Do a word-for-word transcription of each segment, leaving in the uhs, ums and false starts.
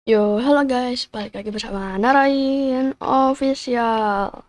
Yo, halo guys, balik lagi bersama Narain Official.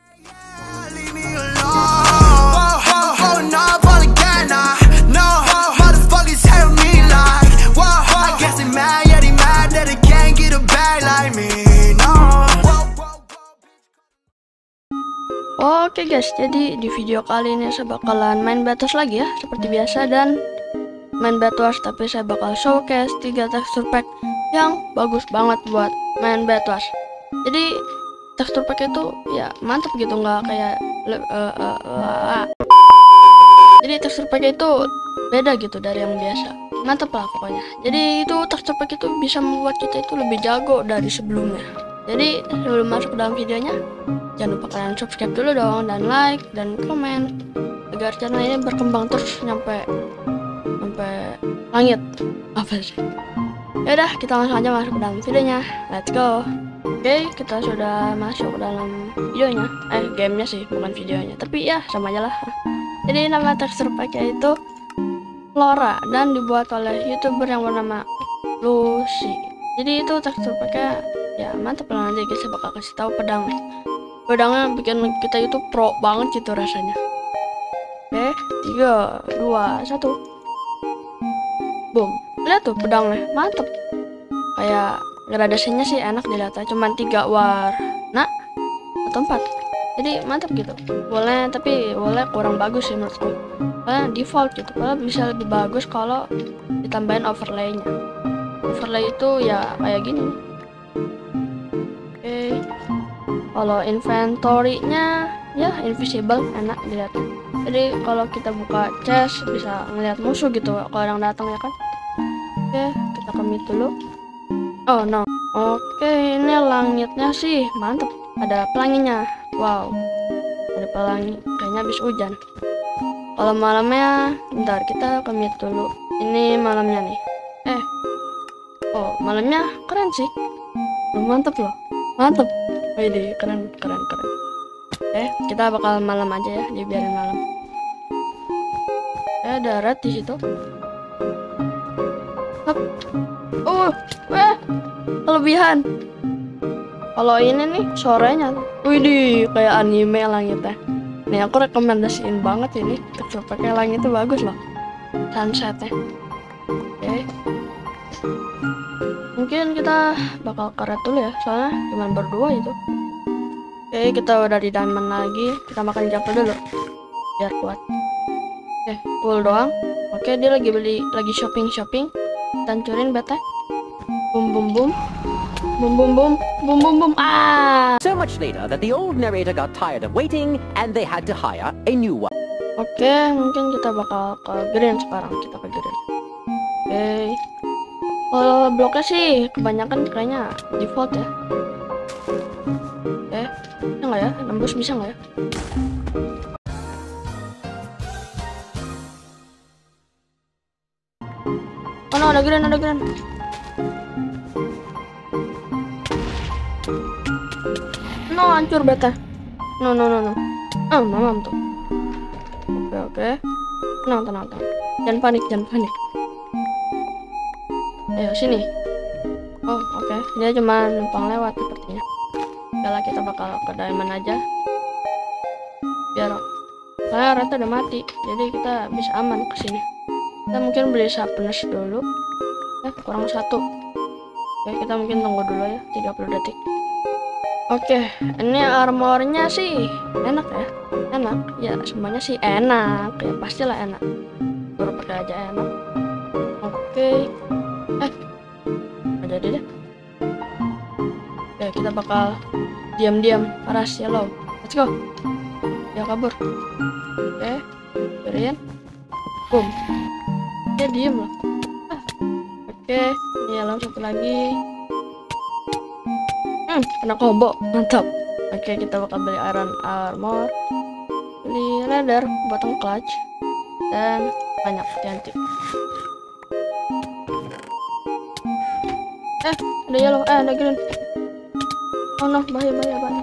Oke guys, jadi di video kali ini saya bakalan main Bedwars lagi ya, seperti biasa, dan main Bedwars tapi saya bakal showcase tiga texture pack yang bagus banget buat main Bedwars. Jadi tekstur pack itu ya mantap gitu, nggak kayak uh, uh, uh. Jadi tekstur pack itu beda gitu dari yang biasa, mantap lah pokoknya. Jadi itu tekstur pack itu bisa membuat kita itu lebih jago dari sebelumnya. Jadi sebelum masuk ke dalam videonya, jangan lupa kalian subscribe dulu dong, dan like dan komen agar channel ini berkembang terus nyampe sampai langit. Apa sih? Yaudah, kita langsung aja masuk ke dalam videonya. Let's go. Oke, kita sudah masuk ke dalam videonya. Eh, gamenya sih, bukan videonya. Tapi ya, sama aja lah. Jadi nama tekstur packnya itu Flora dan dibuat oleh YouTuber yang bernama Lucy. Jadi itu tekstur packnya ya mantap lah, nanti saya bakal kasih tahu pedangnya. Pedangnya bikin kita itu pro banget gitu rasanya. Oke, tiga, dua, satu. Boom. Lihat tuh pedangnya, mantep. Kayak gradasinya sih enak dilihatnya, cuman tiga warna atau empat. Jadi mantap gitu. Boleh, tapi boleh kurang bagus sih menurutku. Karena default gitu. Kalau bisa lebih bagus kalau ditambahin overlaynya. Overlay itu ya kayak gini. Oke. Kalau inventory-nya ya invisible, enak dilihat. Jadi kalau kita buka chest bisa ngeliat musuh gitu kalau yang datang ya kan. Oke, kita commit dulu. Oh no. Oke, ini langitnya sih mantep. Ada pelanginya. Wow. Ada pelangi. Kayaknya habis hujan. Kalau malamnya, bentar kita commit dulu. Ini malamnya nih. Eh. Oh, malamnya keren sih. Oh, mantep loh. Mantep. Wih, keren, keren, keren. Eh, kita bakal malam aja ya, dibiarin malam. Eh, ada red di situ. Uh, eh, kelebihan. Kalau ini nih sorenya, widih kayak anime langitnya. Nih aku rekomendasiin banget ini tekstur pakai langit itu bagus loh, sunsetnya. Oke, okay. Mungkin kita bakal karet dulu ya, soalnya cuma berdua itu. Oke, okay, kita udah di diamond lagi, kita makan jumper dulu biar kuat. Oke, okay, full doang. Oke, okay, dia lagi beli, lagi shopping shopping. Hancurin bete. Boom boom boom. Boom boom boom. Boom boom boom. Ah. So much later that the old narrator got tired of waiting and they had to hire a new one. Oke, okay, mungkin kita bakal ke green sekarang. Kita ke green. Oke. Okay. Kalau bloknya sih kebanyakan kayaknya default ya. Eh, bisa nggak ya? Nembus bisa nggak ya? Oh no, ada grand, ada grand. No, hancur beta. No, no, no, no. Oh, mamam tuh. Oke, oke. Tenang, tenang, tenang. Jangan panik, jangan panik. Ayo, sini. Oh, oke. Okay. Dia cuma numpang lewat sepertinya. Kalau kita bakal ke diamond aja. Biar karena rata udah mati. Jadi kita bisa aman ke sini. Kita mungkin beli sharpness dulu. Eh, kurang satu. Oke, kita mungkin tunggu dulu ya, tiga puluh detik. Oke, ini armornya sih enak ya. Enak. Ya, semuanya sih enak. Ya, pastilah enak. Baru pakai aja enak. Oke. Eh. Nggak jadi deh. Oke, kita bakal diam-diam paras yellow. Let's go. Dia kabur. Oke. Beriin. Boom. Dia diem loh. Ah. Oke, ini yellow satu lagi. Hmm, kena combo, mantap. Oke, kita bakal beli iron armor, beli leather, bottom clutch, dan banyak cantik. Eh, ada yellow, eh ada green. Oh no, bahaya, bahaya, bahaya.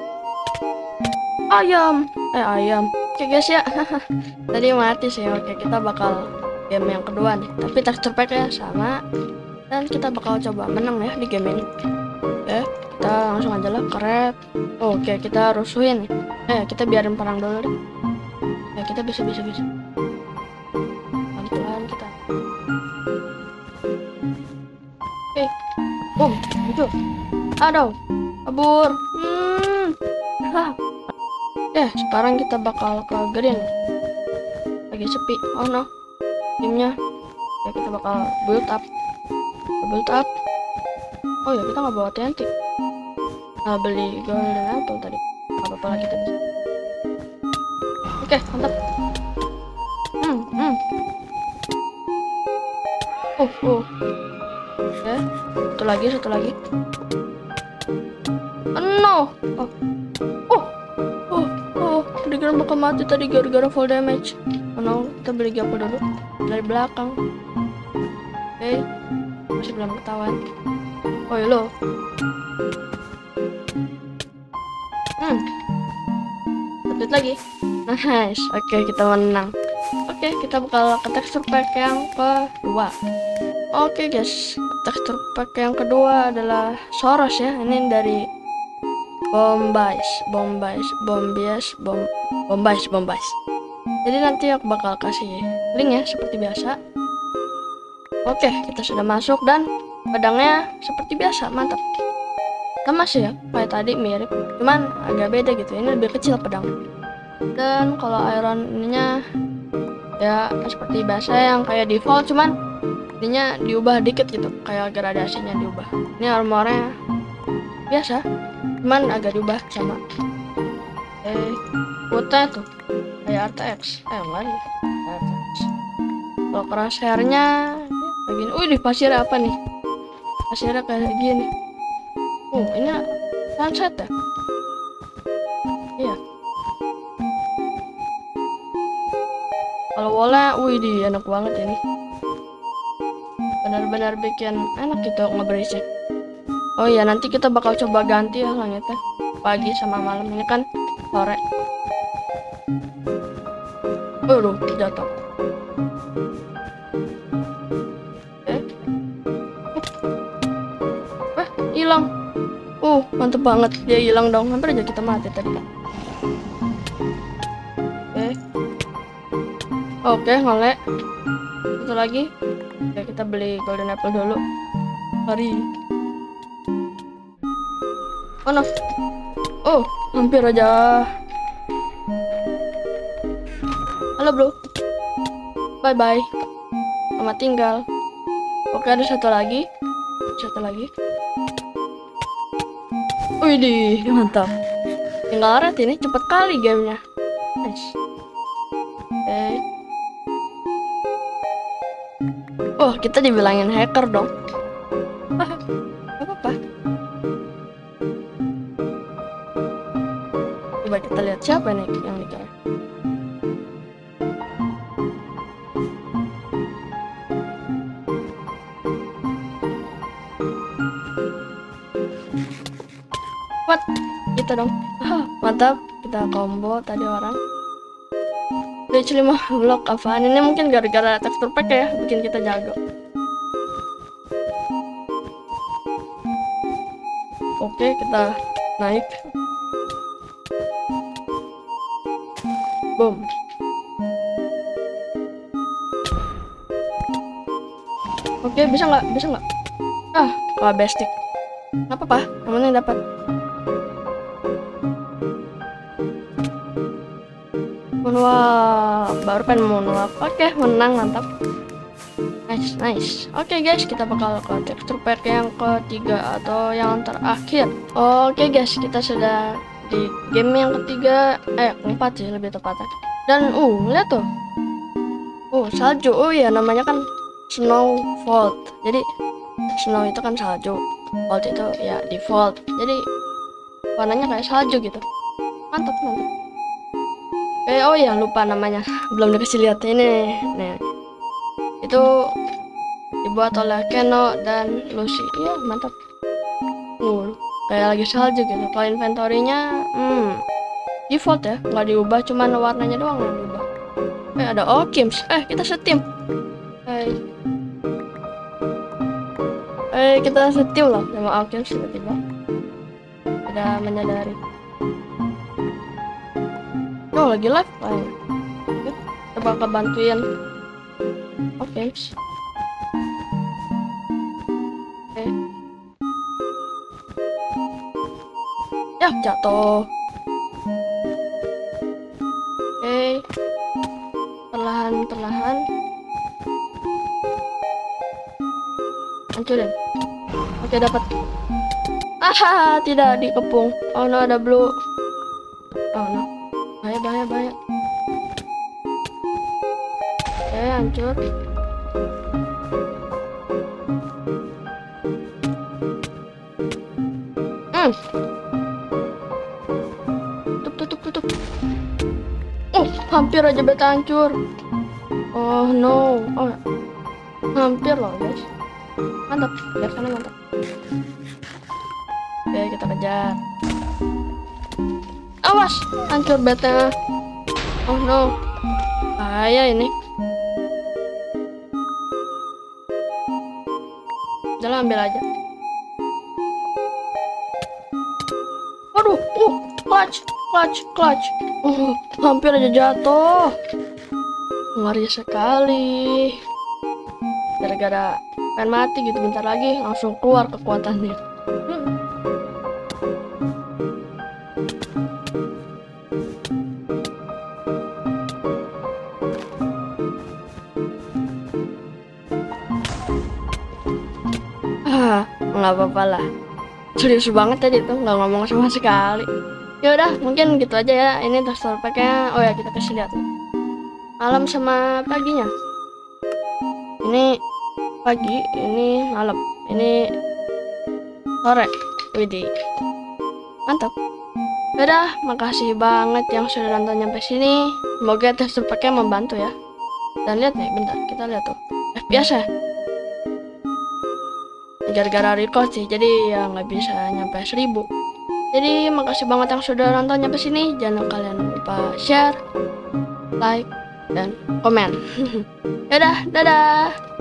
Ayam, eh ayam. Oke guys ya, tadi mati sih. Oke, kita bakal game yang kedua nih, tapi tekstur packnya sama. dan kita bakal coba menang ya di game ini. Oke, kita langsung aja lah keret. Oke, kita rusuhin. Eh, kita biarin perang dulu deh. Ya, kita bisa bisa bisa. Pelan-pelan kita. Oke, boom, muncul. Aduh, kabur. Hmm. Ah. Eh, sekarang kita bakal ke green. Lagi sepi. Oh no, timnya. Ya, kita bakal build up. Build up. Oh ya, kita nggak bawa T N T. Nah, beli golden apple tadi. Apa apa lagi kita bisa. Oke, mantap. Hmm, hmm. Oh, oh. Oke, satu lagi, satu lagi. Oh, no. Oh, oh, oh, oh. Dikira bakal mati tadi gara-gara full damage. Oh no, kita beli gapo dulu dari belakang. Oke, masih belum ketahuan. Oh ya lo. Hmm. Update lagi. Nice. Oke, kita menang. Oke, kita bakal ke texture pack yang kedua. Oke guys, texture pack yang kedua adalah Soros ya. Ini dari Bombais, Bombais, Bombies, Bom, Bombais, Bombais. Jadi nanti aku bakal kasih link ya seperti biasa. Oke, kita sudah masuk dan pedangnya seperti biasa, mantap. Sama sih ya, kayak tadi mirip, cuman agak beda gitu. Ini lebih kecil pedang. Dan kalau iron ininya ya seperti biasa yang kayak default, cuman ininya diubah dikit gitu, kayak gradasinya diubah. Ini armornya biasa, cuman agak diubah sama. Eh, putih tuh kayak R T X. Eh, enggak nih. R T X. Kalau crosshairnya begini. Wih, di pasirnya apa nih? Pasirnya kayak gini. Oh, ini sunset ya? Iya. Kalau wallnya, wih di enak banget ini. Benar-benar bikin enak gitu nge-bridge. Oh iya, nanti kita bakal coba ganti ya langitnya. Pagi sama malam, ini kan sore. Aduh, jatuh. Eh, eh, hilang. Uh, mantep banget, dia hilang dong. Hampir aja kita mati tadi. Oke, oke, ngolek. Satu lagi. Oke, kita beli golden apple dulu. Sorry. Oh no. Oh, hampir aja. Halo bro. Bye bye. Selamat tinggal. Oke, ada satu lagi. Satu lagi. Widih, mantap. Tinggal red ini, cepet kali gamenya. Nice. Oke. Oh, kita dibilangin hacker dong. Apa-apa. Coba kita lihat siapa nih yang dikira. What? Kita dong. Ah, mantap, kita combo tadi orang. Reach lima blok apaan ini, mungkin gara-gara tekstur pack ya bikin kita jago. Oke, kita naik. Boom. Oke, bisa nggak? Bisa nggak? Ah, kalau bestik. Nggak apa-apa, namanya dapat. Moonwalk, baru pengen moonwalk. Oke, menang, mantap. Nice, nice. Oke guys, kita bakal ke texture pack yang ketiga atau yang terakhir. Oke guys, kita sudah di game yang ketiga, eh keempat sih lebih tepatnya. Dan uh, lihat tuh. Oh, salju. Oh iya, namanya kan snow vault. Jadi snow itu kan salju, vault itu ya default. Jadi warnanya kayak salju gitu. Mantap, mantap. Eh, oh ya, lupa namanya. Belum dikasih lihat ini. Nih. Itu dibuat oleh Keno dan Lucy. Iya, mantap. Uh, kayak lagi salju gitu. Kalau inventory-nya hmm, default ya, nggak diubah, cuman warnanya doang yang diubah. Eh, ada Okims. Eh, kita setim. Hai. Eh, kita setiu loh sama Alkion tiba-tiba. Tidak menyadari. Oh, lagi live lain. Kita bakal bantuin. Oke. Oke. Ya, jatuh. Oke. Perlahan-perlahan. Hancurin. Oke, dapat. Aha, tidak dikepung. Oh no, ada blue. Oh no. Bahaya, bahaya, bahaya. Oke, hancur. Hmm. Tutup, tutup, tutup. Oh, hampir aja beta hancur. Oh no. Oh, hampir loh, guys. Mantap, lihat sana mantap. Oke, kita kejar. Awas, hancur beta. Oh no, bahaya ini. Jalan ambil aja. Waduh, uh, clutch, clutch, clutch. Uh, hampir aja jatuh. Ngeri sekali. Gara-gara pengen mati gitu, bentar lagi langsung keluar kekuatannya. Hmm. Ah, nggak apa-apa lah. Serius banget tadi tuh, nggak ngomong sama sekali. Ya udah, mungkin gitu aja ya. Ini texture packnya. Oh ya, kita kasih lihat nih. Malam sama paginya. Ini pagi, ini malam, ini sore. Widih, mantap. Udah, makasih banget yang sudah nonton sampai sini. Semoga texture packnya membantu ya. Dan lihat nih, bentar, kita lihat tuh F P S ya. Gara-gara record sih, jadi ya nggak bisa nyampe seribu. Jadi makasih banget yang sudah nonton sampai sini. Jangan kalian lupa share, like, dan komen. Dadah, dadah.